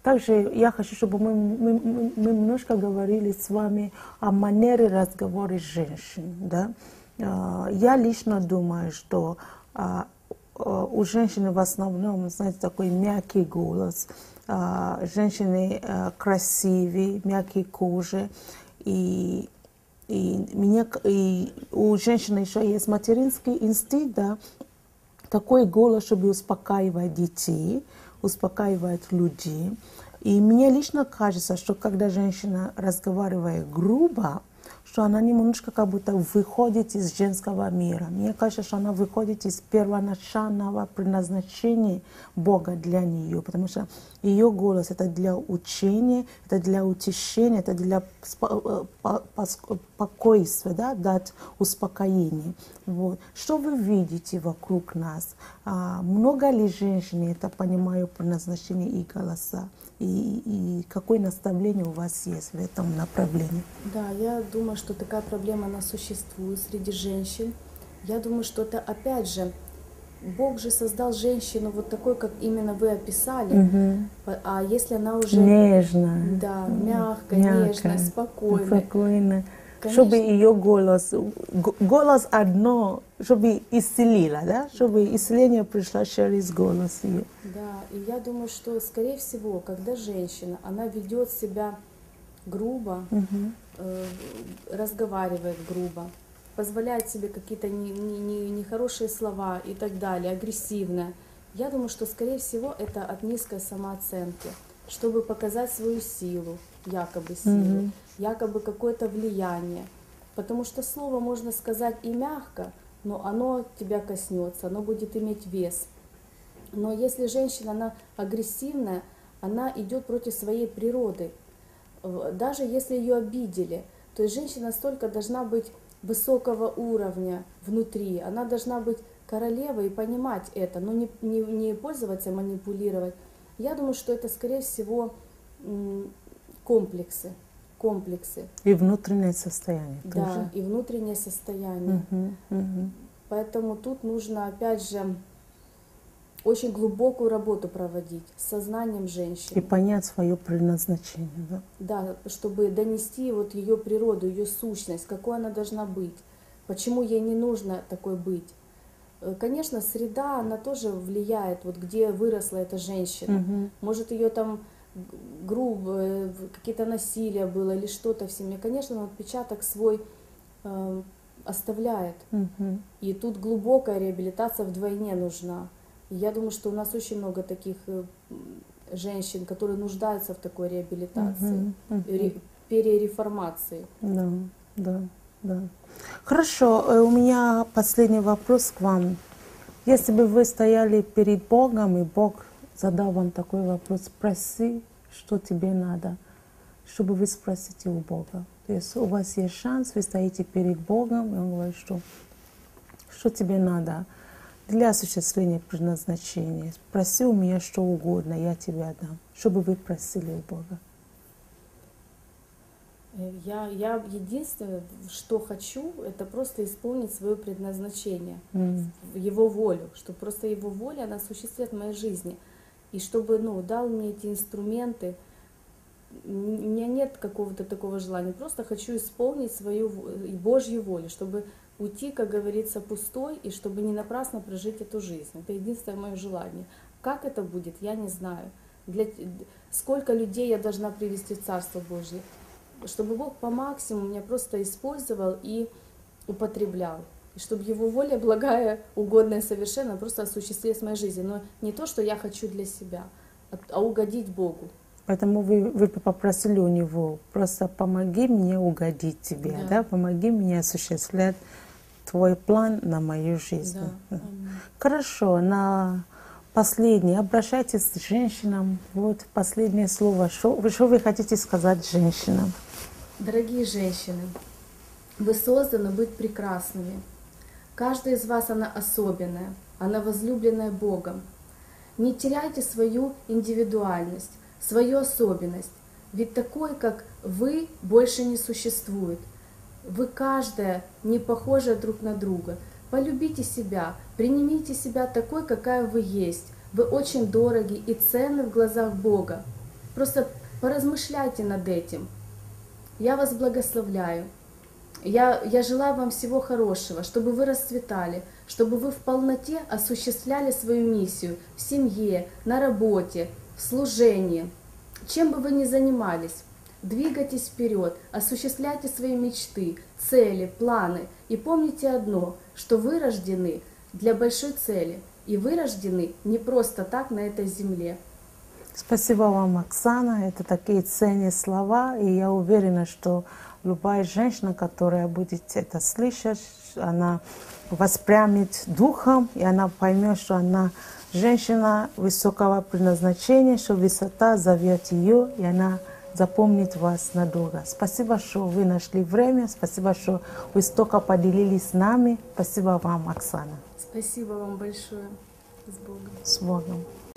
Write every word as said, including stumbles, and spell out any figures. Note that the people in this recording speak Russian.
Также я хочу, чтобы мы, мы, мы мы немножко говорили с вами о манере разговора женщин. Да? А, Я лично думаю, что а, а, у женщины в основном, знаете, такой мягкий голос, а, женщины а, красивые, мягкие кожи, и, и, меня, и у женщины еще есть материнский инстинкт, да? Такой голос, чтобы успокаивать детей, успокаивать людей. И мне лично кажется, что когда женщина разговаривает грубо, что она немножко как будто выходит из женского мира. Мне кажется, что она выходит из первоначального предназначения Бога для нее, потому что ее голос — это для учения, это для утешения, это для спокойствия, да, дать успокоение. Вот. Что вы видите вокруг нас? А, много ли женщин это понимают предназначение и голоса? И, и какое наставление у вас есть в этом направлении? Да, я думаю, что такая проблема, она существует среди женщин. Я думаю, что это, опять же, Бог же создал женщину вот такой, как именно вы описали. Угу. А если она уже... Нежно. Да, мягкая, нежная, спокойная. Спокойно. Чтобы ее голос, голос одно, чтобы исцелила, да? Чтобы исцеление пришло через голос ее. Да, и я думаю, что, скорее всего, когда женщина, она ведет себя грубо, угу. э, разговаривает грубо, позволяет себе какие-то нехорошие не, не, не хорошие слова и так далее, агрессивно, я думаю, что, скорее всего, это от низкой самооценки, чтобы показать свою силу, якобы силу, угу. якобы какое-то влияние. Потому что слово можно сказать и мягко, но оно тебя коснется, оно будет иметь вес. Но если женщина, она агрессивная, она идет против своей природы. Даже если ее обидели, то есть женщина настолько должна быть высокого уровня внутри, она должна быть королевой и понимать это, но не, не, не пользоваться, манипулировать. Я думаю, что это, скорее всего, комплексы. комплексы. И внутреннее состояние. Да, тоже. И внутреннее состояние. Угу, угу. Поэтому тут нужно, опять же, очень глубокую работу проводить с сознанием женщины. И понять свое предназначение. Да? Да, чтобы донести вот ее природу, ее сущность, какой она должна быть, почему ей не нужно такой быть. Конечно, среда, она тоже влияет, вот где выросла эта женщина. Угу. Может, ее там грубо, какие-то насилия было или что-то в семье. Конечно, он отпечаток свой э, оставляет. Угу. И тут глубокая реабилитация вдвойне нужна. И я думаю, что у нас очень много таких женщин, которые нуждаются в такой реабилитации, угу. ре, перереформации. Да, да, да. Хорошо, у меня последний вопрос к вам. Если бы вы стояли перед Богом, и Бог задал вам такой вопрос: спроси, что тебе надо, чтобы вы спросите у Бога. То есть у вас есть шанс, вы стоите перед Богом, и Он говорит, что, что тебе надо для осуществления предназначения. Проси у меня что угодно, я тебе отдам. Что бы вы просили у Бога? Я, я единственное, что хочу, это просто исполнить свое предназначение, Mm. Его волю, чтобы просто Его воля, она осуществит в моей жизни. И чтобы, ну, дал мне эти инструменты. У меня нет какого-то такого желания, просто хочу исполнить свою Божью волю, чтобы уйти, как говорится, пустой, и чтобы не напрасно прожить эту жизнь. Это единственное мое желание. Как это будет, я не знаю. Для... Сколько людей я должна привести в Царство Божье, чтобы Бог по максимуму меня просто использовал и употреблял. И чтобы Его воля, благая, угодная, совершенно, просто осуществилась в моей жизни. Но не то, что я хочу для себя, а угодить Богу. Поэтому вы, вы попросили у Него: просто помоги мне угодить Тебе, Да. да? Помоги мне осуществлять Твой план на мою жизнь. Да. Хорошо, на последнее, обращайтесь к женщинам. Вот последнее слово. Что вы, что вы хотите сказать женщинам? Дорогие женщины, вы созданы быть прекрасными. Каждая из вас, она особенная, она возлюбленная Богом. Не теряйте свою индивидуальность, свою особенность. Ведь такой, как вы, больше не существует. Вы каждая не похожа друг на друга. Полюбите себя, принимите себя такой, какая вы есть. Вы очень дороги и ценны в глазах Бога. Просто поразмышляйте над этим. Я вас благословляю. Я, я желаю вам всего хорошего, чтобы вы расцветали, чтобы вы в полноте осуществляли свою миссию в семье, на работе, в служении. Чем бы вы ни занимались, двигайтесь вперед, осуществляйте свои мечты, цели, планы. И помните одно, что вы рождены для большой цели. И вы рождены не просто так на этой земле. Спасибо вам, Оксана. Это такие ценные слова. И я уверена, что любая женщина, которая будет это слышать, она воспрямит духом, и она поймет, что она женщина высокого предназначения, что высота зовет ее, и она запомнит вас надолго. Спасибо, что вы нашли время. Спасибо, что вы столько поделились с нами. Спасибо вам, Оксана. Спасибо вам большое. С Богом. С Богом.